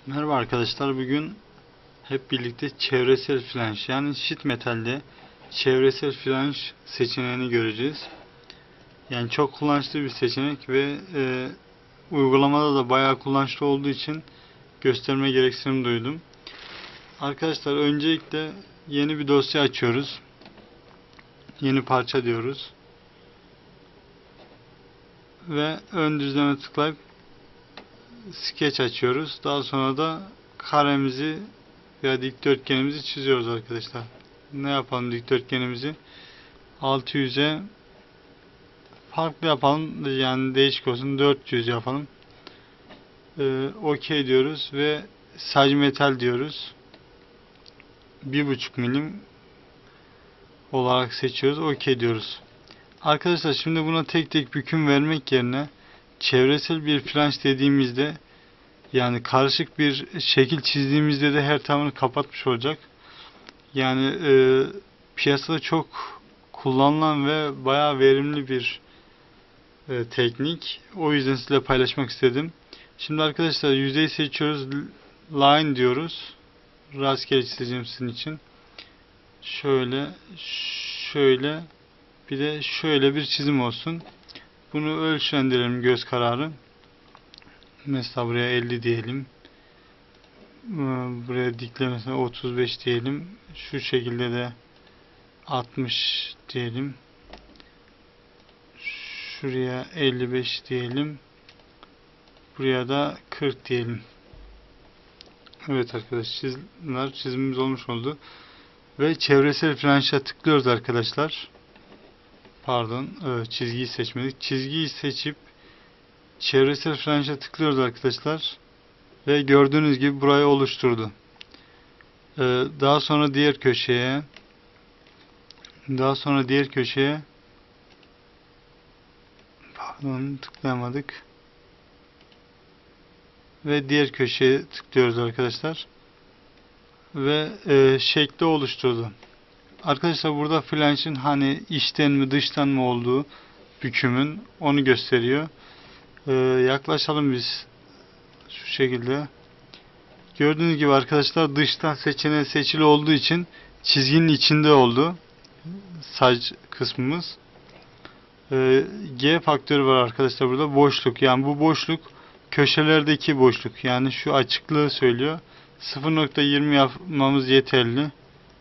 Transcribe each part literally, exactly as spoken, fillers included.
Merhaba arkadaşlar, bugün hep birlikte çevresel flanş yani sheet metalde çevresel flanş seçeneğini göreceğiz. Yani çok kullanışlı bir seçenek ve e, uygulamada da bayağı kullanışlı olduğu için gösterme gereksinim duydum. Arkadaşlar, öncelikle yeni bir dosya açıyoruz. Yeni parça diyoruz. Ve ön düzleme tıklayıp sketch açıyoruz. Daha sonra da karemizi veya dikdörtgenimizi çiziyoruz arkadaşlar. Ne yapalım dikdörtgenimizi? altı yüze farklı yapalım. Yani değişik olsun. dört yüz yapalım. Ee, OK diyoruz ve sadece metal diyoruz. bir buçuk milim olarak seçiyoruz. OK diyoruz. Arkadaşlar, şimdi buna tek tek büküm vermek yerine çevresel bir flanş dediğimizde, yani karışık bir şekil çizdiğimizde de her tarafını kapatmış olacak. Yani e, piyasada çok kullanılan ve bayağı verimli bir e, teknik. O yüzden sizinle paylaşmak istedim. Şimdi arkadaşlar, yüzeyi seçiyoruz. Line diyoruz. Rastgele çizeceğim sizin için. Şöyle, şöyle, bir de şöyle bir çizim olsun. Bunu ölçendirelim göz kararı. Mesela buraya elli diyelim. Buraya diklemesine otuz beş diyelim. Şu şekilde de altmış diyelim. Şuraya elli beş diyelim. Buraya da kırk diyelim. Evet arkadaşlar, çizimler çizimimiz olmuş oldu. Ve çevresel flanşa tıklıyoruz arkadaşlar. Pardon, çizgiyi seçmedik. Çizgiyi seçip çevresel flanşa tıklıyoruz arkadaşlar. Ve gördüğünüz gibi burayı oluşturdu. Daha sonra diğer köşeye daha sonra diğer köşeye pardon tıklayamadık. Ve diğer köşeye tıklıyoruz arkadaşlar. Ve e, şekli oluşturdu. Arkadaşlar, burada flanşın hani içten mi dıştan mı olduğu, bükümün onu gösteriyor. E, yaklaşalım biz şu şekilde. Gördüğünüz gibi arkadaşlar, dıştan seçeneği seçili olduğu için çizginin içinde oldu saç kısmımız. E, G faktörü var arkadaşlar burada, boşluk. Yani bu boşluk köşelerdeki boşluk. Yani şu açıklığı söylüyor. sıfır nokta yirmi yapmamız yeterli.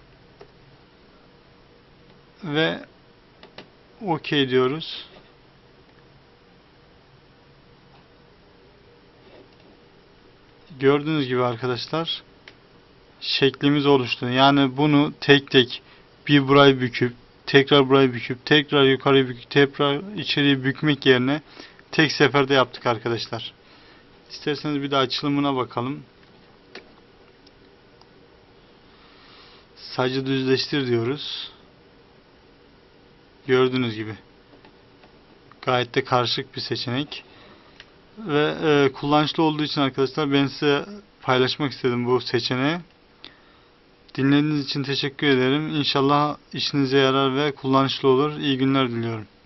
Ve OK diyoruz. Gördüğünüz gibi arkadaşlar, şeklimiz oluştu. Yani bunu tek tek bir burayı büküp tekrar burayı büküp tekrar yukarı büküp tekrar içeriye bükmek yerine tek seferde yaptık arkadaşlar. İsterseniz bir de açılımına bakalım. Sadece düzleştir diyoruz. Gördüğünüz gibi gayet de karışık bir seçenek ve e, kullanışlı olduğu için arkadaşlar ben size paylaşmak istedim bu seçeneği. Dinlediğiniz için teşekkür ederim. İnşallah işinize yarar ve kullanışlı olur. İyi günler diliyorum.